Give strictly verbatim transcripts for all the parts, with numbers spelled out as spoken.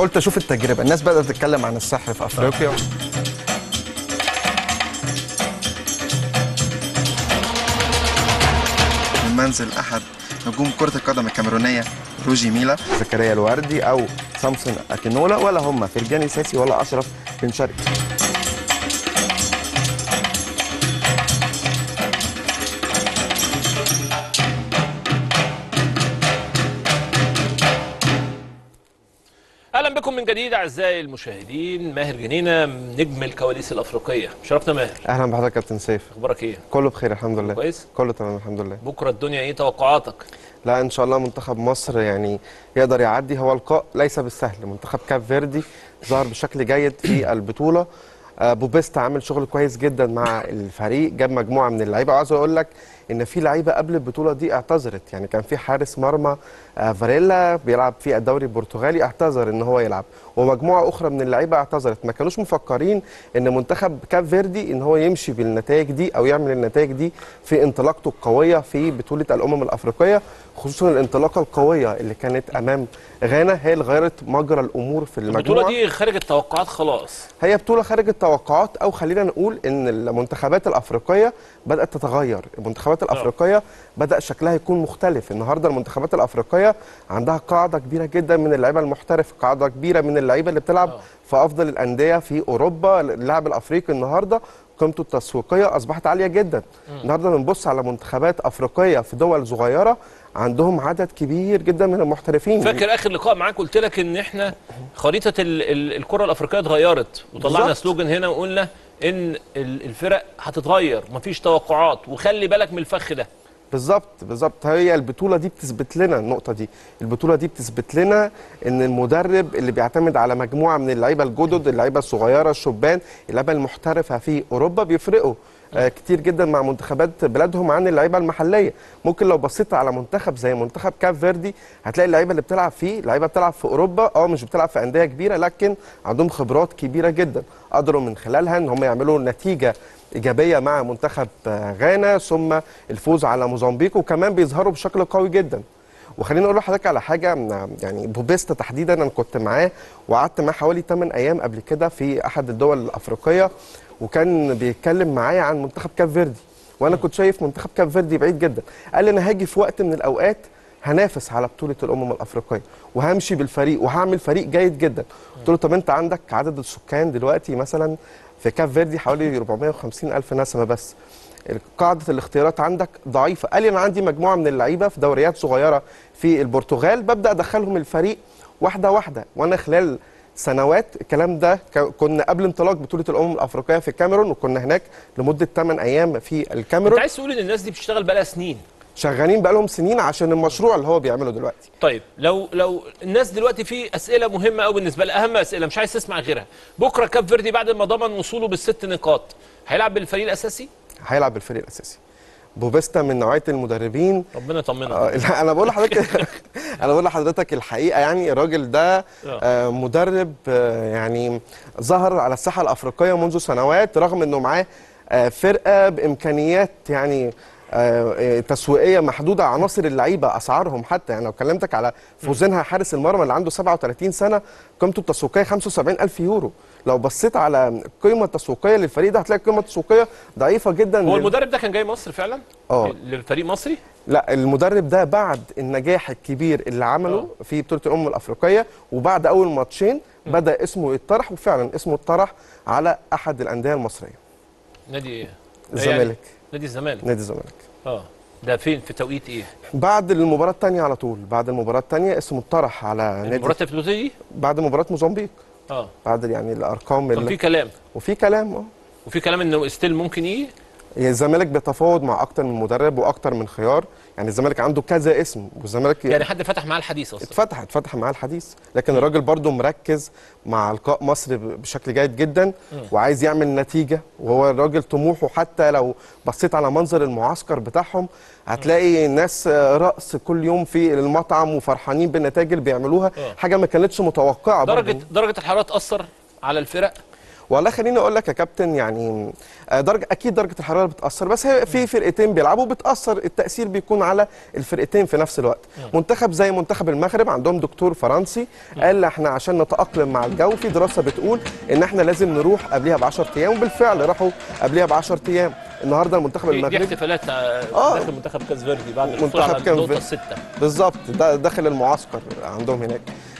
فقلت اشوف التجربه. الناس بدات تتكلم عن السحر في افريقيا. من منزل احد نجوم كره القدم الكاميرونيه روجي ميلا، زكريا الوردي او سامسون اكينولا، ولا هم فرجاني ساسي ولا اشرف بن شرقي. اهلا بكم من جديد اعزائي المشاهدين. ماهر جنينه نجم الكواليس الافريقيه، شرفنا ماهر. اهلا بحضرتك يا كابتن سيف. اخبارك ايه؟ كله بخير الحمد لله. كويس؟ كله تمام الحمد لله. بكره الدنيا ايه توقعاتك؟ لا ان شاء الله منتخب مصر يعني يقدر يعدي. هو لقاء ليس بالسهل. منتخب كاب فيردي ظهر بشكل جيد في البطوله. بوبيستا عامل شغل كويس جدا مع الفريق، جاب مجموعه من اللعيبه. وعاوز اقول لك ان في لعيبه قبل البطوله دي اعتذرت، يعني كان في حارس مرمى فاريلا بيلعب في الدوري البرتغالي اعتذر ان هو يلعب، ومجموعه اخرى من اللعيبه اعتذرت. ما كانوش مفكرين ان منتخب كاب فيردي ان هو يمشي بالنتائج دي او يعمل النتائج دي في انطلاقته القويه في بطوله الامم الافريقيه، خصوصا الانطلاقه القويه اللي كانت امام غانا هي اللي غيرت مجرى الامور في المجموعه. البطوله دي خارج التوقعات خلاص. هي بطوله خارج التوقعات، او خلينا نقول ان المنتخبات الافريقيه بدات تتغير. المنتخبات الافريقيه بدا شكلها يكون مختلف. النهارده المنتخبات الافريقيه عندها قاعده كبيره جدا من اللعيبه المحترف، قاعده كبيره من اللعيبه اللي بتلعب أوه. في افضل الانديه في اوروبا. اللاعب الافريقي النهارده قيمته التسويقيه اصبحت عاليه جدا. م. النهارده بنبص على منتخبات افريقيه في دول صغيره عندهم عدد كبير جدا من المحترفين. فاكر اخر لقاء معاك قلت لك ان احنا خريطه ال ال الكره الافريقيه اتغيرت، وطلعنا سلوجن هنا وقلنا ان الفرق هتتغير، مفيش توقعات، وخلي بالك من الفخ ده. بالظبط بالظبط. هي البطوله دي بتثبت لنا النقطه دي. البطوله دي بتثبت لنا ان المدرب اللي بيعتمد على مجموعه من اللعيبه الجدد، اللعيبه الصغيره الشبان، اللعيبه المحترفه في اوروبا بيفرقوا آه كتير جدا مع منتخبات بلادهم عن اللعيبه المحليه. ممكن لو بصيت على منتخب زي منتخب كاب فيردي هتلاقي اللعيبه اللي بتلعب فيه لعيبه بتلعب في اوروبا، اه مش بتلعب في انديه كبيره، لكن عندهم خبرات كبيره جدا قدروا من خلالها ان هم يعملوا نتيجه ايجابيه مع منتخب غانا، ثم الفوز على موزمبيق، وكمان بيظهروا بشكل قوي جدا. وخليني اقول لحضرتك على حاجه، يعني بوبيستا تحديدا انا كنت معاه وقعدت معاه حوالي ثمانية ايام قبل كده في احد الدول الافريقيه، وكان بيتكلم معايا عن منتخب كاب فيردي، وانا كنت شايف منتخب كاب فيردي بعيد جدا. قال لي انا هاجي في وقت من الاوقات هنافس على بطوله الامم الافريقيه وهمشي بالفريق وهعمل فريق جيد جدا. قلت له طب انت عندك عدد السكان دلوقتي مثلا في كاب فيردي حوالي أربعمائة وخمسين ألف نسمه بس، قاعده الاختيارات عندك ضعيفه. قال لي انا عندي مجموعه من اللعيبه في دوريات صغيره في البرتغال ببدا ادخلهم الفريق واحده واحده، وانا خلال سنوات الكلام ده كنا قبل انطلاق بطوله الامم الافريقيه في الكاميرون، وكنا هناك لمده ثمانية ايام في الكاميرون. انت عايز تقول ان الناس دي بتشتغل بقى لها سنين؟ شغالين بقى لهم سنين عشان المشروع اللي هو بيعمله دلوقتي. طيب لو لو الناس دلوقتي في اسئله مهمه قوي بالنسبه لها، اهم اسئله مش عايز تسمع غيرها. بكره كاب فيردي بعد ما ضمن وصوله بالست نقاط هيلعب بالفريق الاساسي؟ هيلعب بالفريق الاساسي. بوبيستا من نوعيه المدربين ربنا يطمنا. آه لا انا بقول لحضرتك انا بقول لحضرتك الحقيقه، يعني الراجل ده آه مدرب آه يعني ظهر على الساحه الافريقيه منذ سنوات، رغم انه معاه آه فرقه بامكانيات يعني آه تسويقيه محدوده، عناصر اللعيبه اسعارهم حتى يعني لو كلمتك على فوزينها حارس المرمى اللي عنده سبعة وثلاثين سنه قيمته التسويقيه خمسة وسبعين ألف يورو. لو بصيت على القيمه التسويقيه للفريق ده هتلاقي القيمه التسويقيه ضعيفه جدا. هو المدرب ده كان جاي مصر فعلا؟ اه للفريق مصري؟ لا المدرب ده بعد النجاح الكبير اللي عمله أوه. في بطوله الامم الافريقيه وبعد اول ماتشين م. بدا اسمه يتطرح، وفعلا اسمه اتطرح على احد الانديه المصريه. نادي ايه؟ الزمالك. يعني نادي الزمالك. نادي الزمالك. اه ده فين؟ في توقيت ايه؟ بعد المباراه الثانيه على طول، بعد المباراه الثانيه اسمه اتطرح على نادي. المباراه الفلوسيه دي؟ بعد مباراه موزمبيق. اه بعد يعني الارقام اللي في كلام وفي كلام اه وفي كلام انه ستيل ممكن يجي. الزمالك بيتفاوض مع اكتر من مدرب واكتر من خيار، يعني الزمالك عنده كذا اسم، والزمالك يعني حد فتح معاه الحديث اصلا؟ اتفتح اتفتح معاه الحديث، لكن م. الراجل برضه مركز مع لقاء مصر بشكل جيد جدا م. وعايز يعمل نتيجه، وهو الراجل طموحه حتى لو بصيت على منظر المعسكر بتاعهم هتلاقي الناس رقص كل يوم في المطعم وفرحانين بالنتائج اللي بيعملوها، م. حاجه ما كانتش متوقعه. درجه برضو. درجه الحراره تاثر على الفرق؟ والله خليني اقول لك يا كابتن، يعني درجه اكيد درجه الحراره بتاثر، بس هي في فرقتين بيلعبوا بتاثر، التاثير بيكون على الفرقتين في نفس الوقت. منتخب زي منتخب المغرب عندهم دكتور فرنسي قال احنا عشان نتاقلم مع الجو في دراسه بتقول ان احنا لازم نروح قبلها ب عشرة ايام، وبالفعل راحوا قبلها ب عشرة ايام. النهارده المنتخب دي المغربي احتفالات آه. داخل منتخب كاس فيردي بعد الحصول منتخب على كان النقطه في- السته. بالظبط، ده داخل المعسكر عندهم هناك.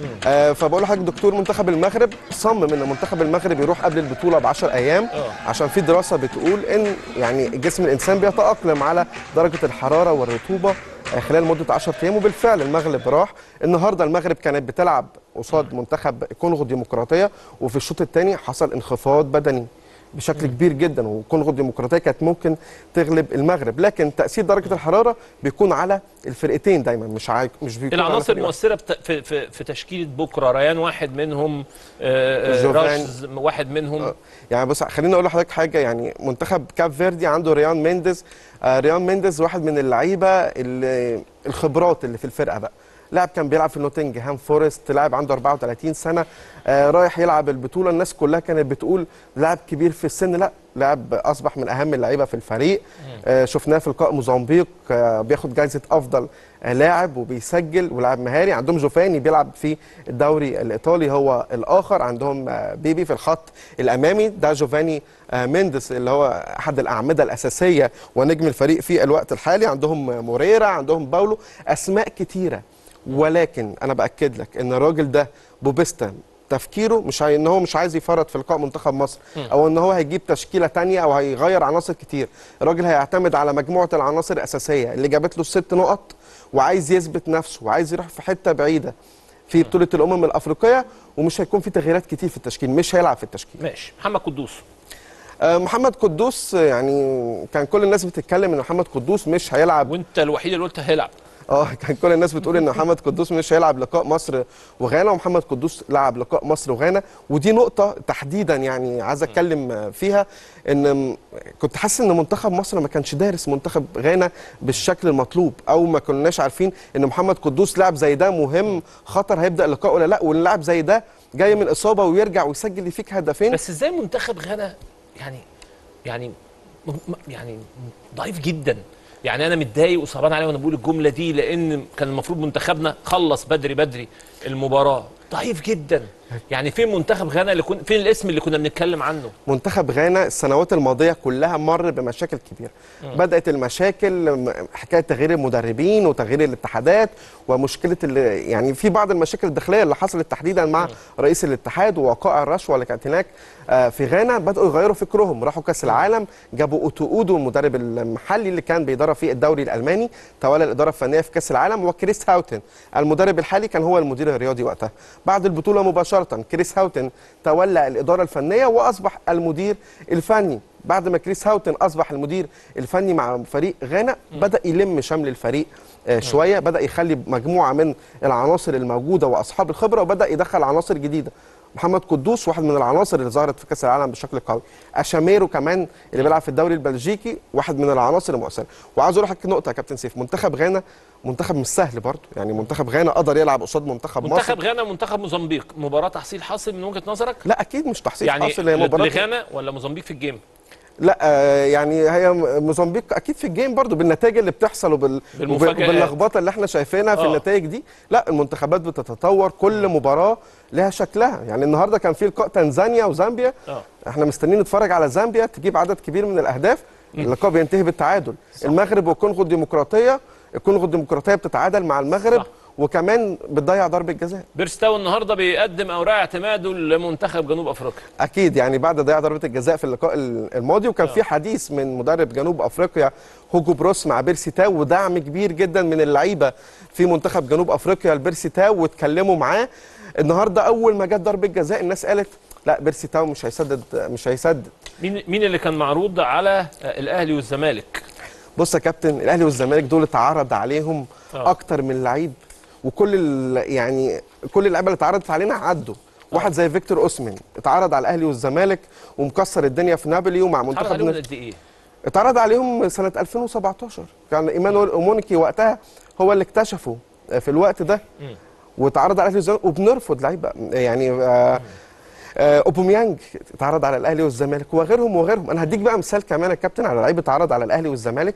آه فبقول لحضرتك دكتور منتخب المغرب صمم ان منتخب المغرب يروح قبل البطوله ب عشرة ايام آه. عشان في دراسه بتقول ان يعني جسم الانسان بيتاقلم على درجه الحراره والرطوبه آه خلال مده عشرة ايام، وبالفعل المغرب راح. النهارده المغرب كانت بتلعب قصاد منتخب كونغو الديمقراطيه، وفي الشوط الثاني حصل انخفاض بدني بشكل كبير جدا، وكونغو الديمقراطيه كانت ممكن تغلب المغرب، لكن تاثير درجه الحراره بيكون على الفرقتين دايما، مش عاي... مش بيكون على العناصر فريق واحد. المؤثره بت- في في في تشكيله بكره، ريان واحد منهم، آه، آه، جوفان. راشز واحد منهم. آه، يعني بص خليني اقول لحضرتك حاجه، يعني منتخب كاب فيردي عنده ريان مينديز. آه ريان مينديز واحد من اللعيبه اللي الخبرات اللي في الفرقه بقى، لاعب كان بيلعب في نوتنجهام فورست، لاعب عنده أربعة وثلاثين سنه، آه رايح يلعب البطوله. الناس كلها كانت بتقول لاعب كبير في السن، لا لاعب اصبح من اهم اللعيبه في الفريق. آه شفناه في لقاء موزمبيق آه بياخد جائزه افضل آه لاعب وبيسجل، ولاعب مهاري. عندهم جوفاني بيلعب في الدوري الايطالي هو الاخر. عندهم آه بيبي في الخط الامامي، ده جوفاني آه مينديس اللي هو احد الاعمده الاساسيه ونجم الفريق في الوقت الحالي. عندهم موريرا، عندهم باولو، اسماء كتيره. ولكن انا باكد لك ان الراجل ده بوبيستا تفكيره مش هي ان هو مش عايز يفرط في لقاء منتخب مصر، او ان هو هيجيب تشكيله تانية او هيغير عناصر كتير. الراجل هيعتمد على مجموعه العناصر الاساسيه اللي جابت له الست نقط، وعايز يثبت نفسه وعايز يروح في حته بعيده في بطوله الامم الافريقيه، ومش هيكون في تغييرات كتير في التشكيل، مش هيلعب في التشكيل. ماشي. محمد قدوس. آه، محمد قدوس يعني كان كل الناس بتتكلم ان محمد قدوس مش هيلعب، وانت الوحيد اللي قلت هيلعب. اه كان كل الناس بتقول ان محمد قدوس مش هيلعب لقاء مصر وغانا، ومحمد قدوس لعب لقاء مصر وغانا. ودي نقطه تحديدا يعني عايز اتكلم فيها، ان كنت حاسس ان منتخب مصر ما كانش دارس منتخب غانا بالشكل المطلوب، او ما كناش عارفين ان محمد قدوس لاعب زي ده مهم خطر هيبدا اللقاء ولا لا، واللاعب زي ده جاي من اصابه ويرجع ويسجل يفيك هدفين. بس ازاي منتخب غانا يعني يعني م- م- يعني ضعيف جدا؟ يعني انا متضايق وصعبان عليا وانا بقول الجمله دي، لان كان المفروض منتخبنا خلص بدري بدري المباراه. ضعيف جدا. يعني فين منتخب غانا اللي كن فين الاسم اللي كنا بنتكلم عنه؟ منتخب غانا السنوات الماضيه كلها مر بمشاكل كبيره. بدات المشاكل حكايه تغيير المدربين وتغيير الاتحادات، ومشكله اللي يعني في بعض المشاكل الداخليه اللي حصلت تحديدا مع رئيس الاتحاد ووقائع الرشوه اللي كانت هناك آه، في غانا. بداوا يغيروا فكرهم، راحوا كاس العالم، جابوا اوتو اودو المدرب المحلي اللي كان بيدرب في الدوري الالماني، تولى الاداره الفنيه في كاس العالم، وكريس هاوتن المدرب الحالي كان هو المدير الرياضي وقتها. بعد البطوله مباشره كريس هاوتن تولى الاداره الفنيه واصبح المدير الفني. بعد ما كريس هاوتن اصبح المدير الفني مع فريق غانا، بدا يلم شمل الفريق آه شويه، بدا يخلي مجموعه من العناصر الموجوده واصحاب الخبره، وبدا يدخل عناصر جديده. محمد قدوس واحد من العناصر اللي ظهرت في كاس العالم بشكل قوي. اشاميرو كمان اللي بيلعب في الدوري البلجيكي واحد من العناصر المؤثره. وعاوز اقول لك نقطه يا كابتن سيف، منتخب غانا منتخب مش سهل برضه، يعني منتخب غانا قدر يلعب قصاد منتخب مصر. منتخب غانا ومنتخب موزمبيق، مباراه تحصيل حاصل من وجهه نظرك؟ لا اكيد مش تحصيل يعني حاصل، هي مباراه لغانا ولا موزمبيق في الجيم؟ لا آه، يعني هي موزمبيق اكيد في الجيم برضو بالنتائج اللي بتحصل وبال بالمفاجآت. وباللخبطه اللي احنا شايفينها في آه. النتائج دي. لا المنتخبات بتتطور، كل مباراه لها شكلها. يعني النهارده كان في لقاء تنزانيا وزامبيا، آه. احنا مستنيين نتفرج على زامبيا تجيب عدد كبير من الاهداف. اللقاء بينتهي بالتعادل. صح. المغرب والكونغو الديمقراطيه، الكونغو الديمقراطيه بتتعادل مع المغرب. صح. وكمان بتضيع ضربه جزاء. بيرستاو النهارده بيقدم اوراق اعتماده لمنتخب جنوب افريقيا. اكيد يعني بعد ضياع ضربه الجزاء في اللقاء الماضي، وكان آه. في حديث من مدرب جنوب افريقيا هوجو بروس مع بيرسي تاو، ودعم كبير جدا من اللعيبه في منتخب جنوب افريقيا لبيرسي تاو، واتكلموا معاه. النهارده اول ما جت ضربه جزاء الناس قالت لا بيرسي تاو مش هيسدد مش هيسدد. مين مين اللي كان معروض على الاهلي والزمالك؟ بص يا كابتن، الاهلي والزمالك دول اتعرض عليهم أوه. اكتر من لعيب، وكل يعني كل اللعيبه اللي اتعرضت علينا عدوا. أوه. واحد زي فيكتور اوسمن اتعرض على الاهلي والزمالك ومكسر الدنيا في نابولي ومع منتخب. اتعرض عليهم قد ايه؟ اتعرض عليهم سنه ألفين وسبعتاشر، كان ايمانويل اومونيكي وقتها هو اللي اكتشفه في الوقت ده. م. واتعرض على الاهلي والزمالك وبنرفض لعيبه يعني. آه آه، اوباميانج اتعرض على الاهلي والزمالك وغيرهم وغيرهم. انا هديك بقى مثال كمان يا كابتن على لعيب اتعرض على الاهلي والزمالك،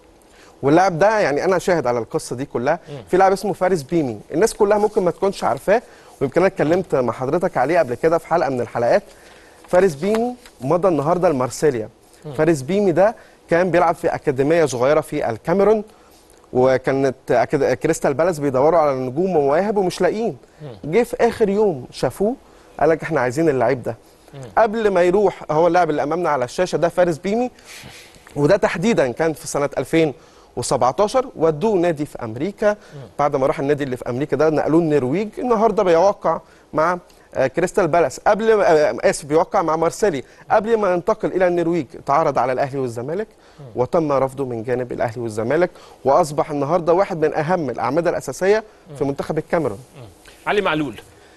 واللاعب ده يعني انا شاهد على القصه دي كلها. في لاعب اسمه فارس بيمي، الناس كلها ممكن ما تكونش عارفاه، ويمكن انا اتكلمت مع حضرتك عليه قبل كده في حلقه من الحلقات. فارس بيمي مضى النهارده لمارسيليا. فارس بيمي ده كان بيلعب في اكاديميه صغيره في الكاميرون، وكانت أكاد- كريستال بالاس بيدوروا على نجوم ومواهب ومش لاقيين. جه في اخر يوم شافوه قال لك احنا عايزين اللعيب ده. قبل ما يروح، هو اللاعب اللي امامنا على الشاشه ده فارس بيمي، وده تحديدا كان في سنه ألفين وسبعتاشر. ودوه نادي في امريكا. بعد ما راح النادي اللي في امريكا ده نقلوه النرويج. النهارده بيوقع مع آه، كريستال بالاس، قبل آه، اسف بيوقع مع مارسيليا. قبل ما ينتقل الى النرويج تعرض على الاهلي والزمالك وتم رفضه من جانب الاهلي والزمالك، واصبح النهارده واحد من اهم الاعمده الاساسيه في منتخب الكاميرون. علي معلول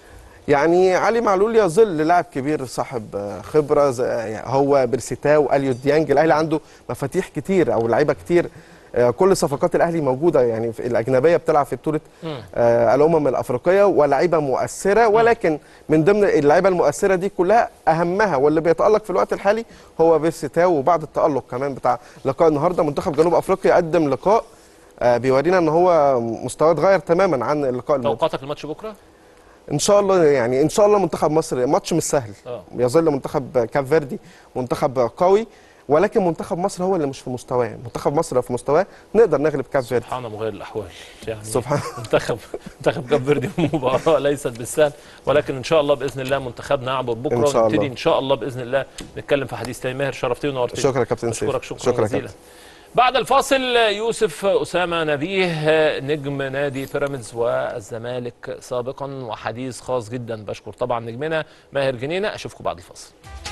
يعني علي معلول يظل لاعب كبير صاحب آه، خبره، زي- يعني هو بيرسيتاو واليو ديانج. الاهلي عنده مفاتيح كتير او لعيبه كتير. آه، كل صفقات الاهلي موجوده، يعني في الاجنبيه بتلعب في بطوله آه، الامم الافريقيه، ولاعيبه مؤثره. ولكن من ضمن اللعيبه المؤثره دي كلها اهمها واللي بيتالق في الوقت الحالي هو بيرسيتاو. وبعد التالق كمان بتاع لقاء النهارده منتخب جنوب افريقيا قدم لقاء آه، بيورينا ان هو مستواه اتغير تماما عن اللقاء الماضي. توقعاتك الماتش بكره؟ ان شاء الله، يعني ان شاء الله منتخب مصر ماتش مش سهل. آه. يظل منتخب كاب فيردي منتخب قوي، ولكن منتخب مصر هو اللي مش في مستواه. منتخب مصر لو في مستواه نقدر نغلب كاب فيردي. سبحان مغير الاحوال يعني. سبحان منتخب منتخب كاب فيردي مباراه ليست بالسهل، ولكن ان شاء الله باذن الله منتخبنا يعبر بكره، إن شاء ونبتدي الله. ان شاء الله باذن الله نتكلم في حديث تاني. ماهر شرفتني ونورتني. شكرا يا كابتن سيف. اشكرك شكرا, شكرا جزيلا. كابتن. بعد الفاصل يوسف أسامة نبيه نجم نادي بيراميدز والزمالك سابقا، وحديث خاص جدا. بشكر طبعا نجمنا ماهر جنينة. اشوفكم بعد الفاصل.